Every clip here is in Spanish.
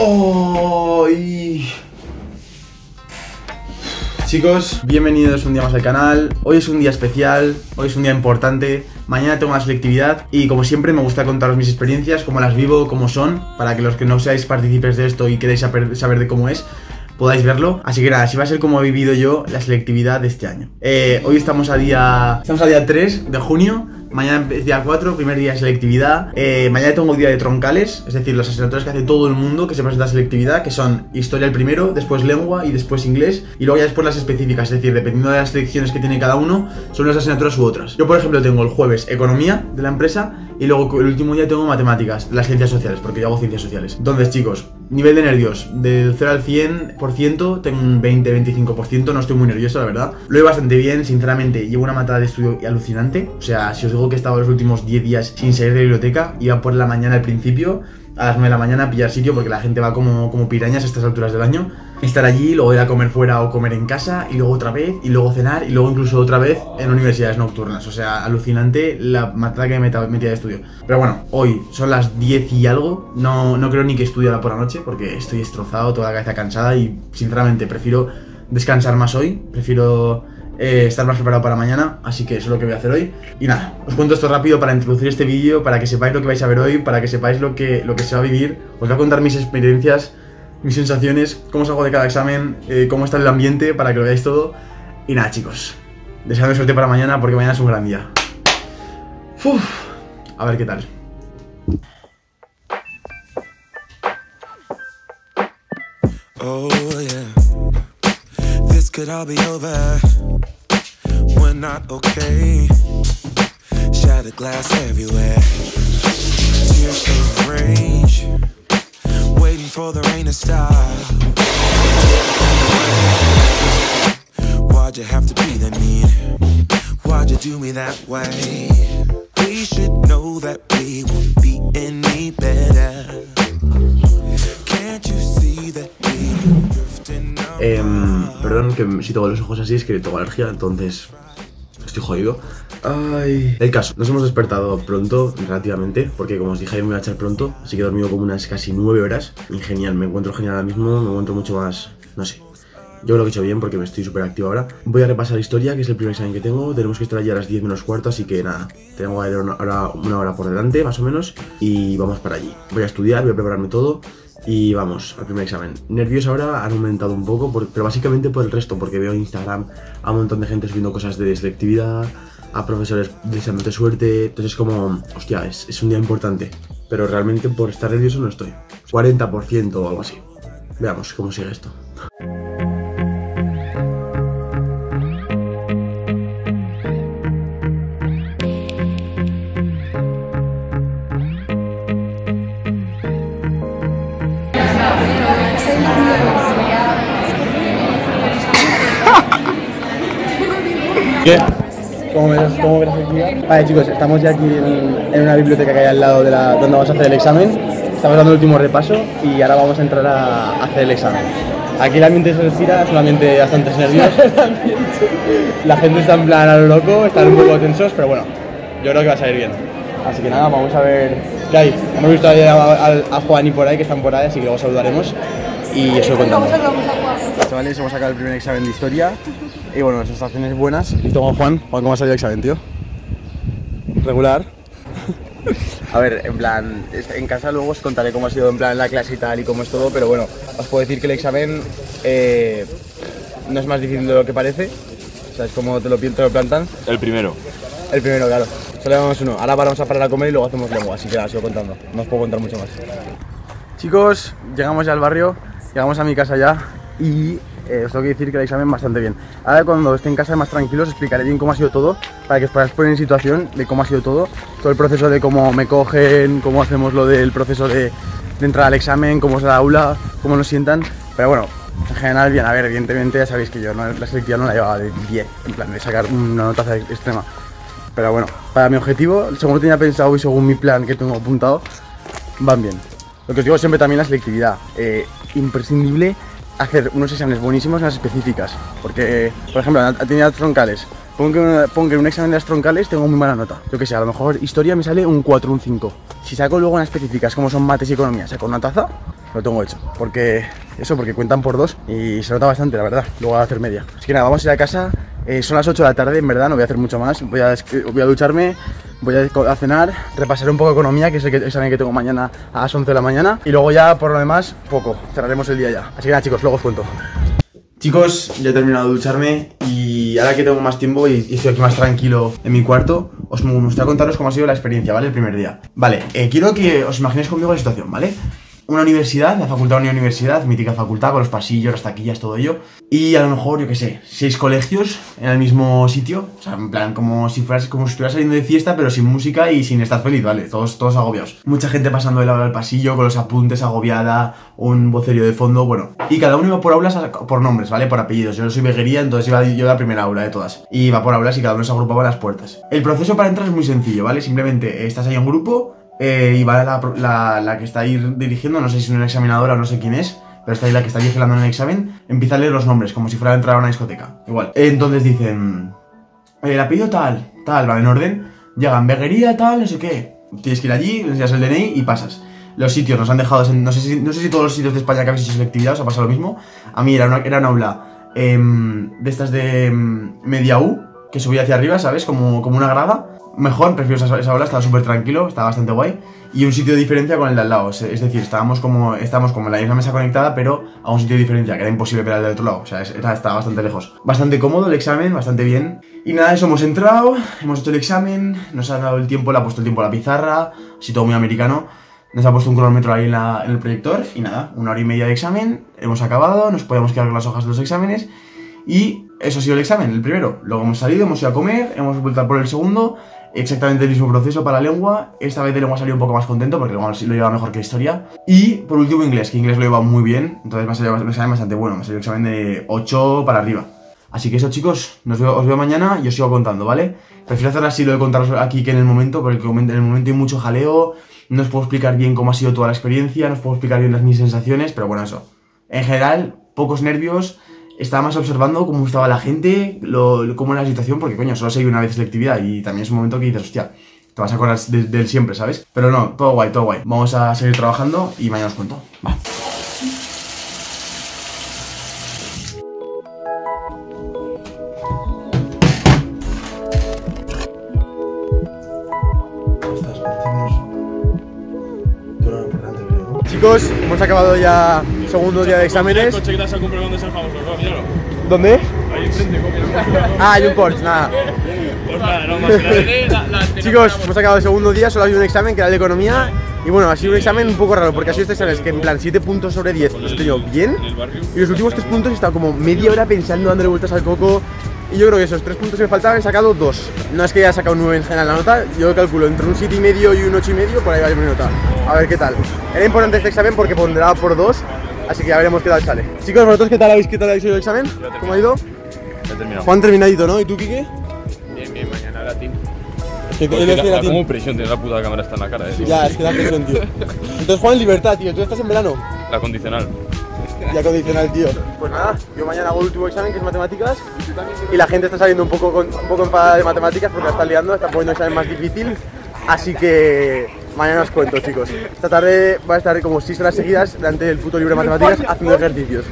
Oh, Chicos, bienvenidos un día más al canal. Hoy es un día especial, hoy es un día importante. Mañana tengo la selectividad y como siempre me gusta contaros mis experiencias, cómo las vivo, cómo son, para que los que no seáis partícipes de esto y queréis saber de cómo es, podáis verlo. Así que nada, así va a ser como he vivido yo la selectividad de este año. Hoy estamos a día 3 de junio. Mañana es día 4, primer día de selectividad. Mañana tengo día de troncales, es decir, las asignaturas que hace todo el mundo que se presenta a selectividad, que son historia el primero, después lengua y después inglés. Y luego ya después las específicas, es decir, dependiendo de las selecciones que tiene cada uno, son unas asignaturas u otras. Yo, por ejemplo, tengo el jueves economía de la empresa y luego el último día tengo matemáticas, las ciencias sociales, porque yo hago ciencias sociales. Entonces, chicos, nivel de nervios, del 0 al 100%, tengo un 20-25%, no estoy muy nervioso, la verdad. Lo he bastante bien, sinceramente, llevo una matada de estudio alucinante. O sea, si os digo que he estado los últimos 10 días sin salir de la biblioteca, iba por la mañana al principio, a las 9 de la mañana a pillar sitio, porque la gente va como pirañas a estas alturas del año. Estar allí, luego ir a comer fuera o comer en casa, y luego otra vez, y luego cenar, y luego incluso otra vez en universidades nocturnas. O sea, alucinante la matada que me metía de estudio. Pero bueno, hoy son las 10 y algo, no creo ni que estudie por la noche, porque estoy destrozado, toda la cabeza cansada, y sinceramente prefiero descansar más hoy, prefiero estar más preparado para mañana, así que eso es lo que voy a hacer hoy. Y nada, os cuento esto rápido para introducir este vídeo, para que sepáis lo que vais a ver hoy, para que sepáis lo que se va a vivir. Os voy a contar mis experiencias, mis sensaciones, cómo salgo de cada examen, cómo está el ambiente, para que lo veáis todo. Y nada, chicos, deseadme suerte para mañana, porque mañana es un gran día. Uf, a ver qué tal. Oh yeah, this could all be over. We're not okay. Shattered glass everywhere. Tears of rage, waiting for the rain to stop. Why'd you have to be that mean? Why'd you do me that way? We should know that we won't be any better. Can't you see that we're drifting out? Perdón que si tengo los ojos así, es que tengo alergia, entonces estoy jodido. Ay. El caso, nos hemos despertado pronto, relativamente, porque como os dije, me iba a echar pronto, así que he dormido como unas casi 9 horas. Y genial, me encuentro genial ahora mismo, me encuentro mucho más, no sé. Yo creo que he hecho bien porque me estoy súper activo ahora. Voy a repasar historia, que es el primer examen que tengo. Tenemos que estar allí a las 10 menos cuarto, así que nada, tengo una hora por delante, más o menos. Y vamos para allí. Voy a estudiar, voy a prepararme todo. Y vamos, al primer examen. Nervios ahora han aumentado un poco, pero básicamente por el resto, porque veo en Instagram a un montón de gente subiendo cosas de selectividad, a profesores deseándote suerte. Entonces es como, hostia, es un día importante. Pero realmente por estar nervioso no estoy. 40% o algo así. Veamos cómo sigue esto. ¿Qué? ¿Cómo ves aquí? Vale, chicos, estamos ya aquí en una biblioteca que hay al lado de donde vamos a hacer el examen. Estamos dando el último repaso y ahora vamos a entrar a hacer el examen. Aquí el ambiente se respira, es un ambiente bastante nervioso. La gente está en plan a lo loco, están un poco tensos, pero bueno, yo creo que va a salir bien. Así que nada, vamos a ver qué hay. Hemos visto a Juan y por ahí, que están por ahí, así que luego saludaremos y eso lo contamos. Chavales, hemos sacado el primer examen de historia y bueno, las sensaciones buenas. Y tengo a Juan. Juan, ¿cómo ha salido el examen, tío? Regular. A ver, en plan, en casa luego os contaré cómo ha sido en plan la clase y tal y cómo es todo, pero bueno, os puedo decir que el examen no es más difícil de lo que parece. O sea, es como te lo plantan. El primero. El primero, claro. Solo llevamos uno. Ahora vamos a parar a comer y luego hacemos lengua, así que nada, sigo contando. No os puedo contar mucho más. Chicos, llegamos ya al barrio, llegamos a mi casa ya y os tengo que decir que el examen bastante bien. Ahora cuando esté en casa más tranquilos os explicaré bien cómo ha sido todo, para que os podáis poner en situación de cómo ha sido todo el proceso de cómo me cogen, cómo hacemos lo del proceso de entrar al examen, cómo es la aula, cómo nos sientan. Pero bueno, en general bien. A ver, evidentemente ya sabéis que yo la selectividad no la llevaba de 10, en plan de sacar una nota extrema. Pero bueno, para mi objetivo, según lo tenía pensado y según mi plan que tengo apuntado, van bien. Lo que os digo siempre también la selectividad, imprescindible hacer unos exámenes buenísimos en las específicas, porque, por ejemplo, en actividades troncales, Pon que en un examen de las troncales tengo muy mala nota. Yo que sé, a lo mejor historia me sale un 4 o un 5. Si saco luego en específicas como son mates y economía, saco una taza, lo tengo hecho. Porque cuentan por 2 y se nota bastante, la verdad. Luego voy a hacer media. Así que nada, vamos a ir a casa. Son las 8 de la tarde, en verdad, no voy a hacer mucho más. Voy a ducharme, voy a cenar, repasaré un poco de economía, que es el examen que tengo mañana a las 11 de la mañana. Y luego ya, por lo demás, poco. Cerraremos el día ya. Así que nada, chicos, luego os cuento. Chicos, ya he terminado de ducharme y ahora que tengo más tiempo y estoy aquí más tranquilo en mi cuarto, os me gustaría contaros cómo ha sido la experiencia, ¿vale? El primer día. Vale, quiero que os imaginéis conmigo la situación, ¿vale? Una universidad, la facultad de una universidad, mítica facultad, con los pasillos, las taquillas, todo ello. Y a lo mejor, yo qué sé, 6 colegios en el mismo sitio. O sea, en plan, como si estuvieras saliendo de fiesta, pero sin música y sin estar feliz, ¿vale? Todos agobiados. Mucha gente pasando de lado del pasillo, con los apuntes, agobiada, un vocerío de fondo, bueno. Y cada uno iba por aulas por nombres, ¿vale? Por apellidos. Yo soy veguería, entonces iba yo a la primera aula de todas. Y iba por aulas y cada uno se agrupaba en las puertas. El proceso para entrar es muy sencillo, ¿vale? Simplemente estás ahí en grupo. Y va la que está ahí dirigiendo, no sé si es una examinadora o no sé quién es, pero está ahí la que está vigilando en el examen, empieza a leer los nombres, como si fuera a entrar a una discoteca. Igual. Entonces dicen, el apellido tal, va en orden, llegan veguería, tal, no sé qué. Tienes que ir allí, le enseñas el DNI y pasas. Los sitios nos han dejado, no sé si todos los sitios de España que habéis hecho selectividad os ha pasado lo mismo. A mí era una aula de estas de media U, que subía hacia arriba, ¿sabes? Como una grada. Mejor, prefiero esa aula, estaba súper tranquilo, estaba bastante guay. Y un sitio de diferencia con el de al lado, es decir, estábamos como en la misma mesa conectada, pero a un sitio de diferencia, que era imposible ver al del otro lado, o sea, estaba bastante lejos. Bastante cómodo el examen, bastante bien. Y nada, eso, hemos entrado, hemos hecho el examen, nos ha dado el tiempo, le ha puesto el tiempo a la pizarra, así todo muy americano. Nos ha puesto un cronómetro ahí en el proyector y nada, 1 hora y media de examen, hemos acabado, nos podíamos quedar con las hojas de los exámenes. Y eso ha sido el examen, el primero. Luego hemos salido, hemos ido a comer, hemos vuelto a por el segundo. Exactamente el mismo proceso para la lengua. Esta vez de lengua salí un poco más contento porque lo llevaba mejor que historia. Y por último inglés, que inglés lo lleva muy bien. Entonces me ha salido un examen bastante bueno. Me ha salido un examen de 8 para arriba. Así que eso, chicos, os veo mañana y os sigo contando, ¿vale? Prefiero hacer así lo de contaros aquí que en el momento, porque en el momento hay mucho jaleo. No os puedo explicar bien cómo ha sido toda la experiencia, no os puedo explicar bien mis sensaciones, pero bueno, eso. En general, pocos nervios. Estaba más observando cómo estaba la gente, cómo era la situación, porque coño, solo seguí una vez selectividad y también es un momento que dices, hostia, te vas a acordar del siempre, ¿sabes? Pero no, todo guay, todo guay. Vamos a seguir trabajando y mañana os cuento. Va. Chicos, hemos acabado ya segundo día de exámenes. El coche que te has comprado cuando es el famoso, míralo. ¿Dónde? Ahí enfrente, míralo. Ah, hay un Porsche, nada. Pues nada, no más. Chicos, hemos acabado el segundo día, solo ha habido un examen que era de economía. Y bueno, ha sido un examen un poco raro, porque ha sido este examen que en plan 7 puntos sobre 10 los he tenido bien. Y los últimos 3 puntos he estado como media hora pensando, dándole vueltas al coco. Y yo creo que esos 3 puntos que me faltaban he sacado 2. No es que haya sacado un 9 en general la nota, yo calculo entre un 7,5 y un 8,5, por ahí va mi nota. A ver qué tal. Era importante este examen porque ponderaba por 2, así que ya veremos qué tal sale. Chicos, ¿vosotros qué tal habéis ido el examen? ¿Cómo ha ido? Ya he terminado. Juan terminadito, ¿no? ¿Y tú, Quique? Bien, mañana latín. Es que él es de latín. Como presión, tiene la puta cámara está en la cara, Ya, es que da presión, tío. Entonces, Juan, libertad, tío. ¿Tú estás en verano? La condicional. Ya condicional, tío. Pues nada, yo mañana hago el último examen, que es matemáticas. Y la gente está saliendo un poco enfadada de matemáticas porque la está liando, está poniendo el examen más difícil. Así que mañana os cuento, chicos. Esta tarde voy a estar como 6 horas seguidas delante del puto libro de matemáticas haciendo ejercicios.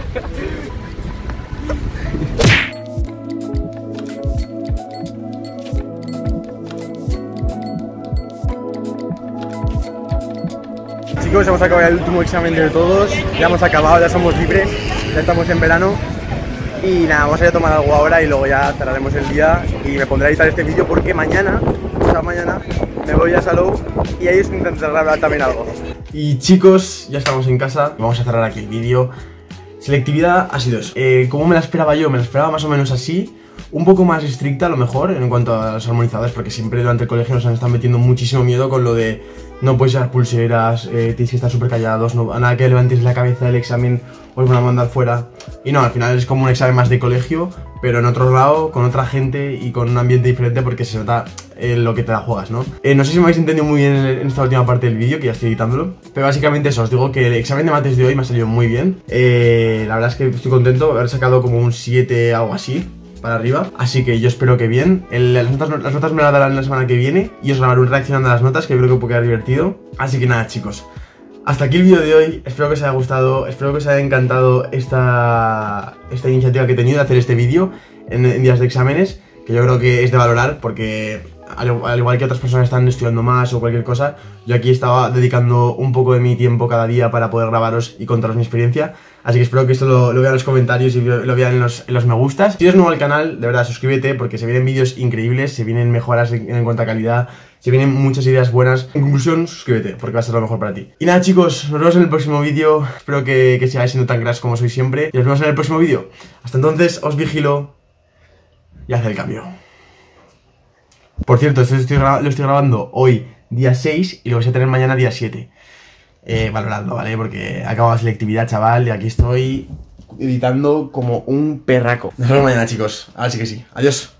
Chicos, hemos acabado el último examen de todos, ya hemos acabado, ya somos libres, ya estamos en verano. Y nada, vamos a ir a tomar algo ahora y luego ya cerraremos el día y me pondré a editar este vídeo porque mañana me voy a Salou y ahí os intentaré hablar también algo. Y chicos, ya estamos en casa, vamos a cerrar aquí el vídeo. Selectividad ha sido eso. ¿Cómo me la esperaba yo? Me la esperaba más o menos así. Un poco más estricta a lo mejor en cuanto a los armonizadores, porque siempre durante el colegio nos han estado metiendo muchísimo miedo con lo de no puedes llevar pulseras, tienes que estar súper callados, no, a nada que levantes la cabeza del examen os van a mandar fuera. Y no, al final es como un examen más de colegio, pero en otro lado, con otra gente y con un ambiente diferente porque se nota lo que te la juegas, ¿no? No sé si me habéis entendido muy bien en esta última parte del vídeo, que ya estoy editándolo, pero básicamente eso, os digo que el examen de mates de hoy me ha salido muy bien. La verdad es que estoy contento de haber sacado como un 7, algo así. para arriba. Así que yo espero que bien. Las notas me las darán la semana que viene y os grabaré un reaccionando a las notas, que creo que puede quedar divertido. Así que nada, chicos, hasta aquí el vídeo de hoy. Espero que os haya gustado, espero que os haya encantado esta iniciativa que he tenido de hacer este vídeo en días de exámenes, que yo creo que es de valorar, porque al igual que otras personas están estudiando más o cualquier cosa, yo aquí estaba dedicando un poco de mi tiempo cada día para poder grabaros y contaros mi experiencia. Así que espero que esto lo vean en los comentarios y lo vean en los me gustas. Si eres nuevo al canal, de verdad, suscríbete, porque se vienen vídeos increíbles, se vienen mejoras en cuanto a calidad, se vienen muchas ideas buenas. En conclusión, suscríbete, porque va a ser lo mejor para ti. Y nada, chicos, nos vemos en el próximo vídeo. Espero que sigáis siendo tan cracks como sois siempre. Y nos vemos en el próximo vídeo. Hasta entonces, os vigilo y haced el cambio. Por cierto, lo estoy grabando hoy, día 6, y lo vais a tener mañana, día 7. Valorando, ¿vale? Porque acabo la selectividad, chaval, y aquí estoy editando como un perraco. Nos vemos mañana, chicos. Ahora sí que sí. Adiós.